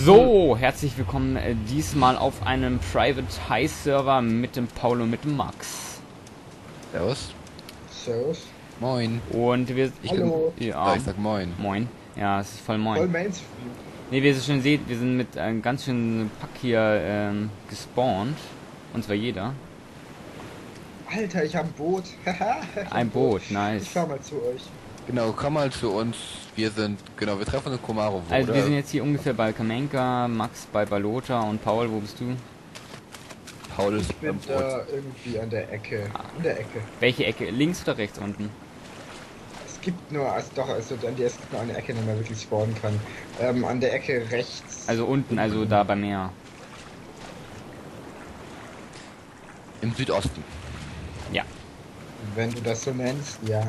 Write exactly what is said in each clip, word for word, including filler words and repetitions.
So, herzlich willkommen äh, diesmal auf einem Private High Server mit dem Paul und mit dem Max. Servus. Servus. Moin. Und wir... Ich Hallo. Bin, ja, ja, ich sag moin. Moin. Ja, es ist voll moin. Voll Mainstream. Ne, wie ihr schon seht, wir sind mit einem ganz schönen Pack hier ähm, gespawnt. Und zwar jeder. Alter, ich hab ein Boot. Ein Boot, nice. Ich fahr mal zu euch. Genau, komm mal zu uns. Wir sind, genau, wir treffen uns in Komarovo. Also oder? wir sind jetzt hier ungefähr bei Kamenka, Max bei Balota und Paul, wo bist du? Paul ist Ich bin beim Boot. da irgendwie an der Ecke. In der Ecke. Welche Ecke? Links oder rechts unten? Es gibt nur, also doch, also an der es gibt nur eine Ecke, die man wirklich spawnen kann. Ähm, an der Ecke rechts. Also unten, also da beim Meer. Im Südosten. Ja. Wenn du das so nennst, ja.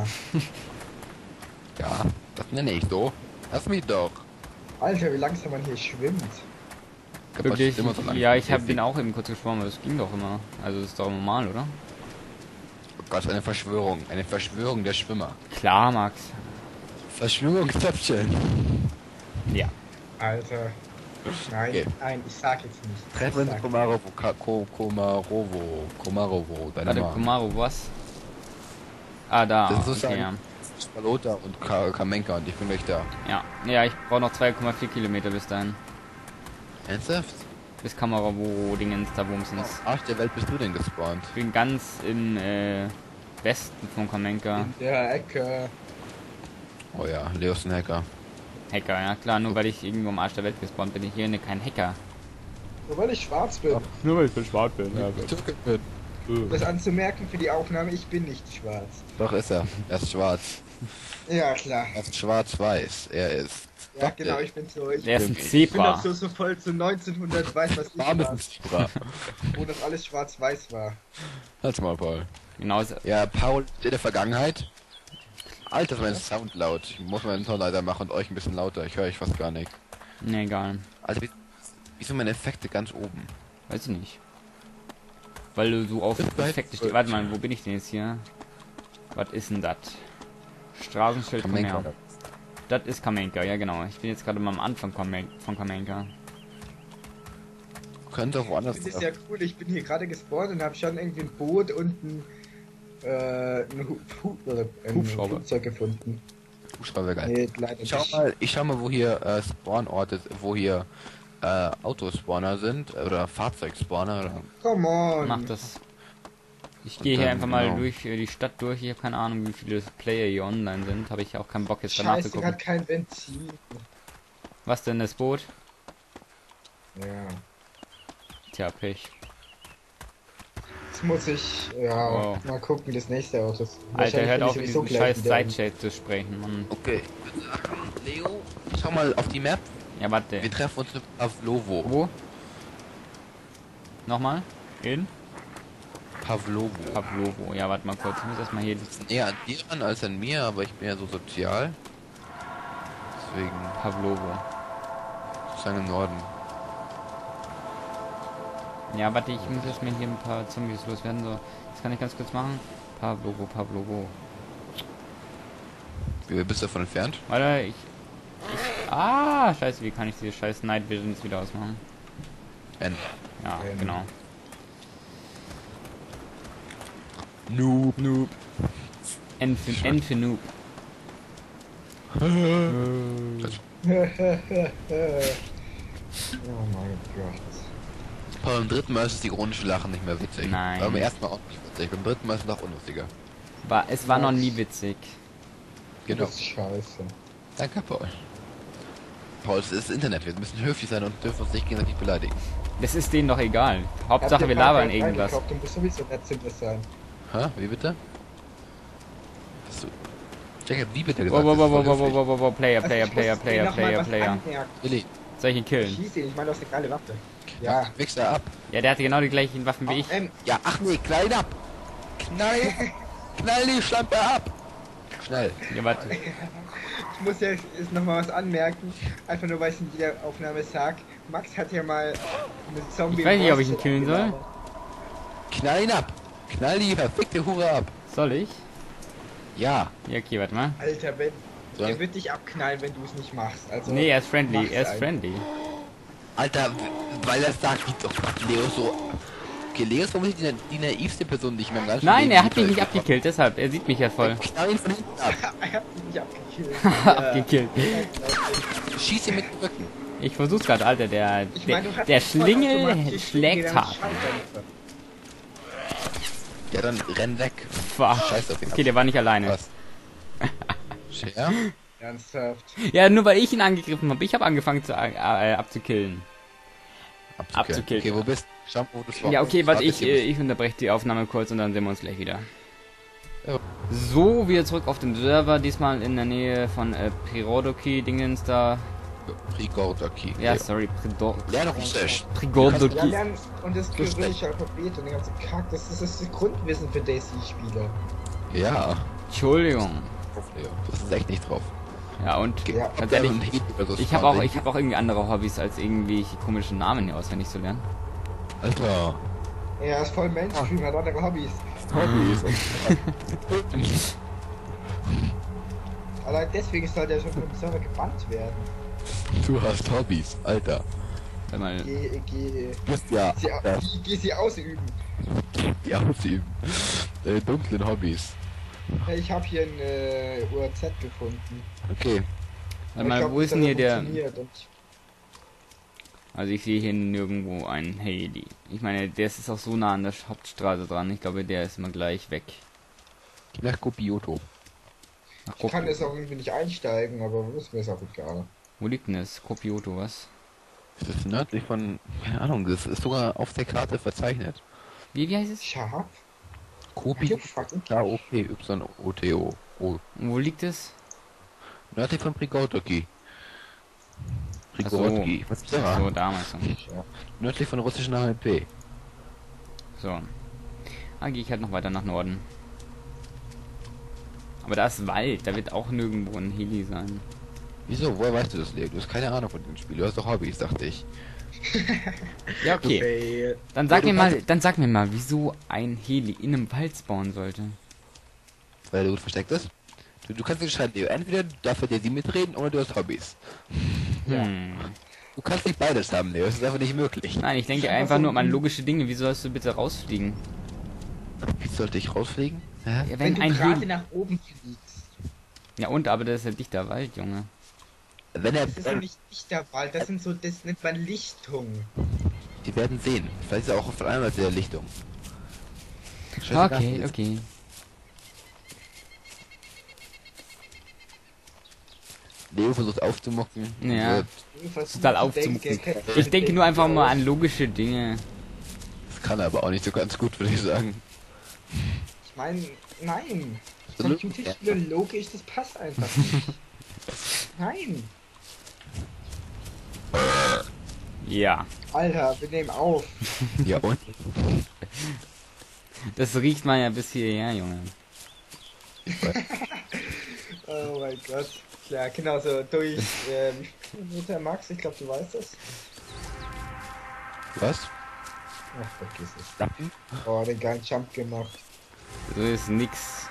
Ja, das nenne ich so. Lass mich doch. Alter, wie langsam man hier schwimmt. Gott, Wirklich? immer so lang. Ja, ich hab, bin auch eben kurz geschwommen, aber das ging doch immer. Also das ist doch normal, oder? Oh Gott, eine Verschwörung. Eine Verschwörung der Schwimmer. Klar, Max. Verschwörungstöpfchen. Ja. Alter. Nein, Okay. nein, ich sag jetzt nicht. Treffen uns Ich in sag- Komarovo. Ka Ko Komarovo. Komarovo. Deine Warte, Mama. Kumaro, was? Ah, da. Das ist Okay, sozusagen ja. Balota und Ka Kamenka und ich bin gleich da. Ja. Ja, ich brauche noch zwei Komma vier Kilometer bis dahin. Ernsthaft? Bis Kameravo Dingens da Bumsens. Arsch der Welt bist du denn gespawnt? Ich bin ganz im äh, Westen von Kamenka. In der Ecke. Oh ja, Leo ist ein Hacker. Hacker, ja klar, nur weil ich irgendwo am Arsch der Welt gespawnt bin, ich hier ne, kein Hacker. Nur weil ich schwarz bin. Nur weil ich beschwart bin, ja. Um das anzumerken für die Aufnahme, ich bin nicht schwarz. Doch ist er. Er ist schwarz. Ja, klar. Er ist schwarz-weiß. Er ist. Ja, genau, ich bin so. Ich Der ist ein Ich bin doch Zebra. so, so voll zu neunzehnhundert, weiß was ich warmes war, Zebra. wo das alles schwarz-weiß war. Halt's mal, Paul. Genau, so- Ja, Paul in der Vergangenheit. Alter, ist mein Sound laut. Ich muss meinen Ton leider machen und euch ein bisschen lauter. Ich höre euch fast gar nicht. ne, egal. Also, wie, wie sind meine Effekte ganz oben? Weiß ich nicht. Weil du so auf Ist bei- Effekte stehst. Warte mal, wo bin ich denn jetzt hier? Was ist denn das? Straßenschild von Kamenka. Meer. Das ist Kamenka, ja genau. Ich bin jetzt gerade mal am Anfang Kamen- von Kamenka. Könnte auch Ich woanders finde es ja cool, ich bin hier gerade gespawnt und habe schon irgendwie ein Boot und ein, äh, ein, Hu Hu oder ein Hubschrauber. Flugzeug gefunden. Fußball geil. Nee, leider Ich schau nicht. mal, ich schau mal, wo hier äh, Spawnorte, wo hier äh, Autospawner sind oder Fahrzeugspawner oder. Come on. Mach das. Ich Und gehe hier dann, einfach mal genau. durch äh, die Stadt durch. Ich habe keine Ahnung, wie viele Player hier online sind. Habe ich auch keinen Bock jetzt danach zu Scheiße, gucken. hat kein Benzin. Was denn das Boot? Ja. Tja, Pech. Jetzt muss ich, ja, Wow. mal gucken, das nächste Auto. Alter, hört auf, in sowieso diesem gleich scheiß wieder. Sidechat zu sprechen, Mann. Okay. Leo, schau mal auf die Map. Ja, warte. Wir treffen uns in Pavlovo. Wo? Nochmal? In? Pavlovo. Pavlovo. Ja, warte mal kurz. Ich muss erstmal hier... Eher an dir an als an mir, aber ich bin ja so sozial. Deswegen Pavlovo. sozusagen im Norden. Ja, warte, ich muss erstmal hier ein paar Zombies loswerden. So, das kann ich ganz kurz machen. Pavlovo, Pavlovo. Wie bist du davon entfernt? Warte, ich... ich ah, scheiße, wie kann ich diese scheiß Night Visions wieder ausmachen? N. Ja, Ähm. genau. Noob. Noob. N für, N für Noob. Oh mein Gott. Beim dritten Mal ist das ironische Lachen nicht mehr witzig. Nein. Aber beim ersten Mal auch nicht witzig. Beim dritten Mal ist es noch unlustiger. War, es war noch nie witzig. Genau. Das ist scheiße. Danke, Paul. Paul, es ist das Internet. Wir müssen höflich sein und dürfen uns nicht gegenseitig beleidigen. Das ist denen doch egal. Habt Hauptsache ihr wir Parkbank labern irgendwas. eingekauft und muss sowieso nett zu dir sein. Hä? Wie bitte? Hast du... Jack hat wie bitte gesagt? Wow, wow, das ist wow, voll wow, wow, höflich. wow, wow, wow, Player, Also Player, ich Player, muss dir Player, noch mal Player, was Player. anmerken. Willi, Soll ich ihn killen? Schieß ihn, ich meine, du hast eine geile Waffe. Ja. wichst er ab. Ja, der hatte genau die gleichen Waffen wie ich. Ähm, Ja, ach nee, knall ihn ab. Knall, knall die Schlampe ab. Schnell. Ja, warte. ich muss ja jetzt noch mal was anmerken. Einfach nur, weil ich in jeder Aufnahme sag. Max hat ja mal eine Zombie... Ich weiß nicht, ob ich ihn killen soll. gelabert. Knall ihn ab. Knall die verfickte Hure ab. Soll ich? Ja. Ja, okay, warte mal. Alter, wenn... So. Der wird dich abknallen, wenn du es nicht machst. Also, Nee, er ist friendly, mach's er ist einfach. friendly. Alter, weil er sagt, wie doch Leo so... Okay, Leo ist vermutlich die, die naivste Person, die ich mir im ganzen Nein, Leben er hat mich je nicht getroffen abgekillt, deshalb. Er sieht mich ja voll. habe. Knall ihn von hinten ab. Er hat mich nicht abgekillt. Abgekillt. Schieß ihn mit dem Rücken. Ich versuch's gerade, Alter. Der, Ich der, meine, du hast der dich voll Schlingel automatisch schlägt gegen hart. den Schalter. Ja, dann renn weg. Fuck. Scheiß auf ihn. Okay, der war nicht alleine. Was? Share? Ernsthaft. Ja, nur weil ich ihn angegriffen habe. Ich habe angefangen zu, äh, abzukillen. Abzukillen. Okay, wo bist du? Schau, wo du spawnst. Ja, okay, warte, ich, hier äh, bist. ich unterbreche die Aufnahme kurz und dann sehen wir uns gleich wieder. Ja. So, wieder zurück auf dem Server, diesmal in der Nähe von äh, Prirodoki-Dingens da. Prigordoki. Ja, sorry, Pridor Lerne Russisch. Ja, Prigodoki. lernen und das kyrillische Alphabet und den ganzen Kack, das ist das Grundwissen für Daisy-Spieler. Ja. Entschuldigung. Leo, das ist echt nicht drauf. Ja, und Ja, ganz Der ehrlich, und Heli oder so ich habe auch, fahren, ich habe auch irgendwie andere Hobbys, als irgendwie komische Namen hier auswendig zu lernen. Alter. Er ist voll Mainstream, hat andere Hobbys. Hobbys. Allein deswegen sollte er schon vom Server gebannt werden. Du hast Hobbys, Alter. Sag mal, Geh, geh, Du musst ja sie, das, geh, geh sie ausüben. die ausüben. Deine dunklen Hobbys. Ja, ich habe hier ein äh, U R Z gefunden. Okay. sag Aber ich mal, glaub, wo das ist denn hat hier der... funktioniert und Also ich sehe hier nirgendwo ein Heli. Ich meine, der ist auch so nah an der Hauptstraße dran. Ich glaube, der ist immer gleich weg. Nach Kopioto. Ach, Ich kann Kop- es auch irgendwie nicht einsteigen, aber ist mir auch egal. Wo liegt denn das? Kopioto, was? Das ist nördlich von, keine Ahnung, das ist sogar auf der Karte verzeichnet. Wie, wie heißt es? Scharf? Kopi, You fucking K O P Y O T O. Oh. Wo liegt es? Nördlich von Prigordoki. Ach so. Prigordoki. Was ist So, das? damals. So. Nördlich von russischen H M P. So. Ah, gehe ich halt noch weiter nach Norden. Aber da ist Wald, da wird auch nirgendwo ein Heli sein. Wieso? Woher weißt du das, Leo? Du hast keine Ahnung von dem Spiel. Du hast doch Hobbys, dachte ich. Ja, okay. Fail. Dann sag Ja, mir du mal, kannst- dann sag mir mal, wieso ein Heli in einem Wald spawnen sollte. Weil er gut versteckt ist. Du, du kannst entscheiden, Leo. Entweder darf er dir sie mitreden oder du hast Hobbys. Ja. Hm. Du kannst nicht beides haben, Leo. Das ist einfach nicht möglich. Nein, ich denke Ich hab einfach so nur an ein- logische Dinge. Wie sollst du bitte rausfliegen? Wie sollte ich rausfliegen? Hä? Ja, Wenn wenn du ein gerade Heli... nach oben fliegst. Ja und, aber das ist ja dichter Wald, Junge. Wenn er... Das ist ja nicht dichter Wald, das sind so, das nennt man Lichtung. Die werden sehen. Vielleicht ist er auch auf der anderen Seite der Lichtung. Scheißegal, Okay, jetzt. okay. Leo versucht aufzumucken. Ja. Wird- Du versuchst Total zu aufzumucken. denken, Ich denke nur einfach mal aus. an logische Dinge. Das kann er aber auch nicht so ganz gut, würde ich sagen. Ich meine, nein. So Computerspiele logisch, das passt einfach nicht. Nein. Ja. Alter, wir nehmen auf. Ja und? Das riecht man ja bis hierher, Junge. Oh mein Gott. Ja, genau so durch, ähm, Meter Max, ich glaube, du weißt das. Was? Ach, vergiss es. Lappen? Oh, den geilen Jump gemacht. So ist nix.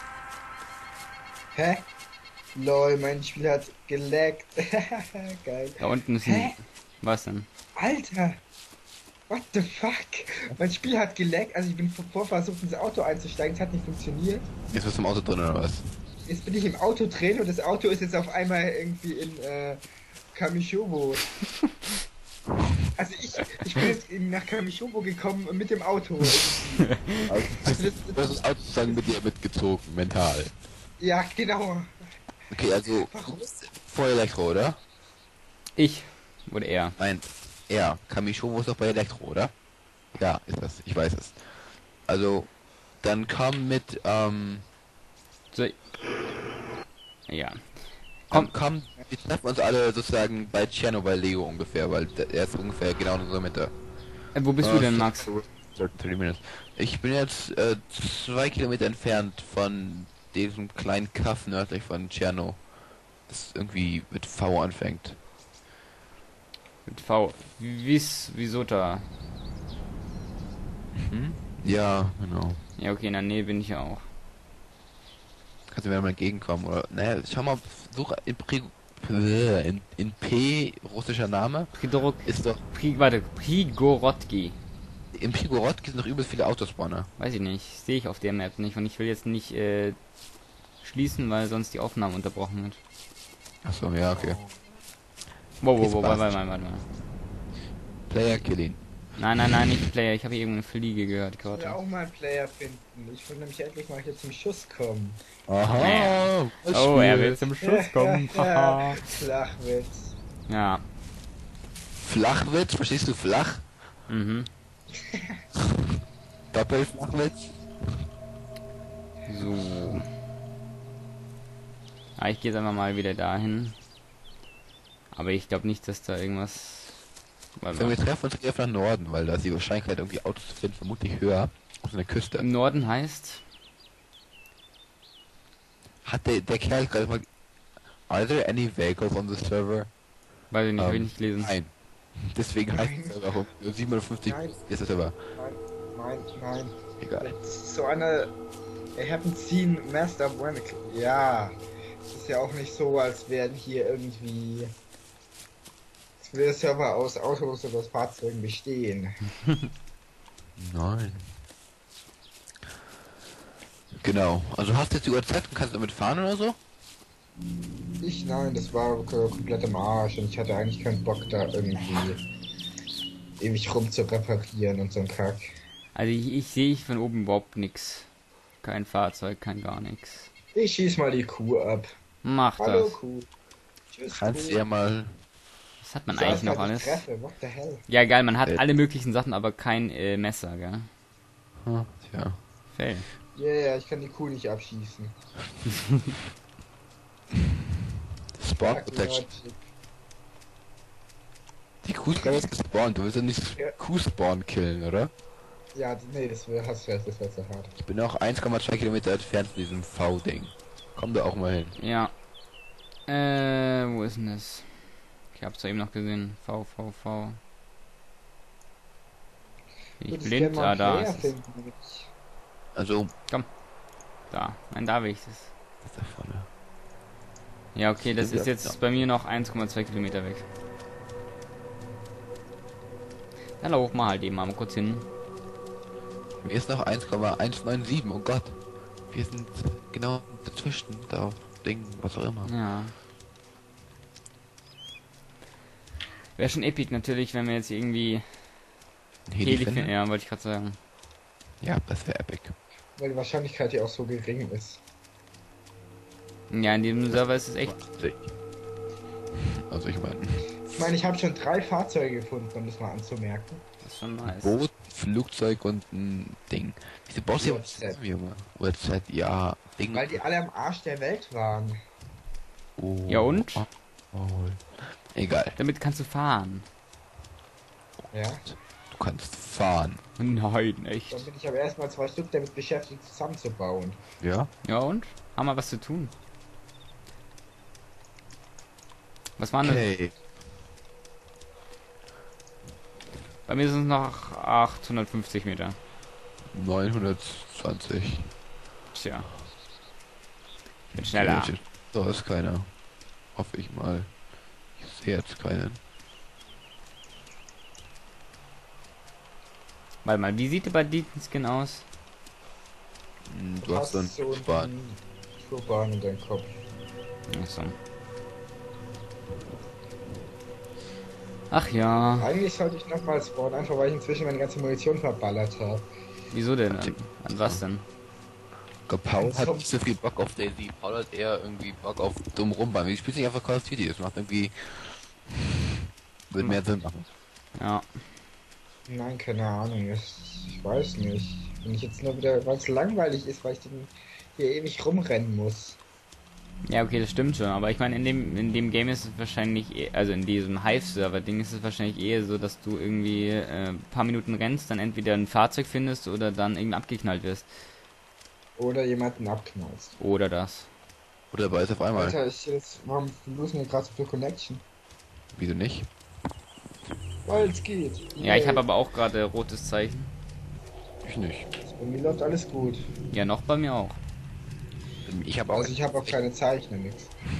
Hä? Lol, mein Spiel hat gelaggt. Geil. Da unten ist Hä? ein... Was denn? Alter! What the fuck? Mein Spiel hat gelaggt, also ich bin vor versucht ins Auto einzusteigen, es hat nicht funktioniert. Jetzt bist du im Auto drin oder was? Jetzt bin ich im Auto drin und das Auto ist jetzt auf einmal irgendwie in äh, Kamishobo. Also ich, ich bin jetzt in, nach Kamishobo gekommen mit dem Auto. irgendwie. Also, Also das, du hast das Auto sozusagen mit dir mitgezogen, mental. ja, genau. Okay, also Warum? vor Elektro, oder? Ich. Oder er. Nein, er. Kamishowo ist doch bei Elektro, oder? Ja, ist das. Ich weiß es. Also, dann kam mit, ähm, So. Ja. komm, komm, wir treffen uns alle sozusagen bei Tscherno, bei Leo ungefähr, weil der- er ist ungefähr genau in unserer Mitte. Äh, wo bist du Äh, denn, Max? thirty minutes. Ich bin jetzt äh, zwei Kilometer entfernt von diesem kleinen Kaff nördlich von Tscherno, das irgendwie mit V anfängt. Mit V. Wies, Visota. Hm? Ja, genau. Ja, okay, in der Nähe bin ich ja auch. Kannst du mir mal entgegenkommen, oder? Naja, schau mal, such in Pri Äh, In, in P, russischer Name, Pridorok, ist doch... Pri, warte, Prigorodki. Im Pigorodki sind noch übelst viele Autospawner. Weiß ich nicht, sehe ich auf der Map nicht und ich will jetzt nicht äh, schließen, weil sonst die Aufnahme unterbrochen wird. Achso, ja, okay. Wow, wow, Jetzt wow, warte, passt. warte, warte, warte. Player Killing. Nein, nein, nein, nicht Player, ich habe hier irgendeine Fliege gehört Ich will gerade. auch mal einen Player finden. Ich will nämlich endlich mal hier zum Schuss kommen. Aha! was Oh, er spielt? will zum Schuss kommen, haha. Flachwitz. Ja, Flachwitz, verstehst du flach? mhm. Doppelflachwitz? So. Ah, ich gehe jetzt einfach mal wieder dahin. Aber ich glaube nicht, dass da irgendwas... Warte Wenn wir mal. treffen uns eher nach Norden, weil da ist die Wahrscheinlichkeit irgendwie Autos zu finden vermutlich höher auf der Küste. Im Norden heißt... Hat der, der Kerl gerade mal... Are there any vehicles on the server? Weiß ich nicht, will ich Ähm, nicht lesen. Nein. Deswegen heißt Nein. es aber auch siebenundfünfzig Nein. ist es aber Nein, nein, nein. egal. Das ist so eine. I haven't seen Master of One. Ja. Es ist ja auch nicht so, als wären hier irgendwie. Als würde der Server aus Autos oder aus Fahrzeugen bestehen. Nein. Genau. Also hast du jetzt die Uhrzeit und kannst damit fahren oder so? Ich nein, das war k- komplett im Arsch und ich hatte eigentlich keinen Bock da irgendwie ewig rum zu reparieren und so ein Kack. Also ich, ich sehe ich von oben überhaupt nix. Kein Fahrzeug, kein gar nichts. Ich schieß mal die Kuh ab. Mach Hallo das. Kuh. Tschüss Kannst Kuh. ja mal... Was hat man Ich eigentlich weiß noch halt, alles? ich treffe. What the hell? Ja, geil, man hat Äh. alle möglichen Sachen, aber kein äh, Messer, gell? Hm, tja. Fail. Ja, yeah, ich kann die Kuh nicht abschießen. Spawn Fuck Protection. Logic. Die Kuh ist gerade jetzt gespawnt. Du willst ja nicht Ja. Kuh-Spawn killen, oder? Ja, nee, das wär, hast du recht, das wäre zu hart. Ich bin auch eins Komma zwei Kilometer entfernt von diesem V-Ding. Komm da auch mal hin. Ja. Äh, wo ist denn das? Ich hab's da eben noch gesehen. V, V, V. Bin ich Würdest blind? gern mal Ah, einen da Player ist es. finden, damit ich- Also, Da. Nein, da will ich es. das da vorne. Ja, okay, das Stimmt, ist ja. jetzt bei mir noch eins Komma zwei Kilometer weg. Dann laufen wir halt eben mal kurz hin. Mir ist noch eins Komma eins neun sieben. Oh Gott. Wir sind genau dazwischen. Da Ding, was auch immer. Ja. Wäre schon epic natürlich, wenn wir jetzt irgendwie Ein Heli Heli finden? finden. Ja, wollte ich gerade sagen. Ja, das wäre epic. Weil die Wahrscheinlichkeit ja auch so gering ist. Ja, in diesem Server ist es echt. Also ich meine, Ich meine, ich habe schon drei Fahrzeuge gefunden, um das mal anzumerken. Das ist schon nice. Boot, Flugzeug und ein Ding. Diese Boss hier, was U Z. sind wir mal? U Z, ja. Ding. Weil die alle am Arsch der Welt waren. Oh. Ja, und? Oh. Egal. Damit kannst du fahren. Ja. Du kannst fahren. Nein, echt. Dann bin ich aber erstmal zwei Stück damit beschäftigt, zusammenzubauen. Ja? Ja, und? Haben wir was zu tun? Was waren das? Okay. Bei mir sind es noch achthundertfünfzig Meter. neunhundertzwanzig. Tja. Bin schneller. Da ist keiner. Hoffe ich mal. Ich sehe jetzt keinen. Warte mal, wie sieht der Banditenskin aus? Hm, Du hast so einen so Span. einen Schuhbahn in deinem Kopf. Achso. Ach ja. Eigentlich sollte ich nochmal spawnen, einfach weil ich inzwischen meine ganze Munition verballert habe. Wieso denn? An, an was denn? Paul hat So. nicht so viel Bock auf Daisy. Paul hat eher irgendwie Bock auf dumm rumbauen. Ich spiele nicht einfach Call of Duty. Das macht irgendwie... Würde mehr Sinn machen. Ja. Nein, keine Ahnung. Ich, ich weiß nicht. Wenn ich jetzt nur wieder, weil es langweilig ist, weil ich den hier ewig rumrennen muss. Ja, okay, das stimmt schon. Aber ich meine, in dem, in dem Game ist es wahrscheinlich, eh, also in diesem Hive-Server-Ding ist es wahrscheinlich eher so, dass du irgendwie äh, ein paar Minuten rennst, dann entweder ein Fahrzeug findest oder dann irgendwie abgeknallt wirst. Oder jemanden abknallst. Oder das. Oder beides auf einmal. Alter, ich jetzt, warum losen wir gerade so viel Connection? Wieso nicht? Weil es geht. Ja, ich Yay. habe aber auch gerade rotes Zeichen. Ich nicht. Bei mir läuft alles gut. Ja, noch bei mir auch. Ich habe auch... Also ich habe auch keine Zeichen, nix.